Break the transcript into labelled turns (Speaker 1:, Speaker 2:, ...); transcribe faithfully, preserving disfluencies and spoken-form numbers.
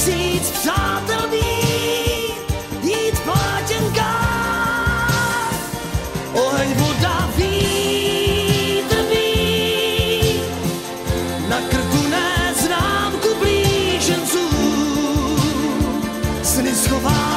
Speaker 1: tisíc přátel mít, jít v pátěnkách, oheň, voda, vítr mít, na krku neznámku blíženců, sny schová.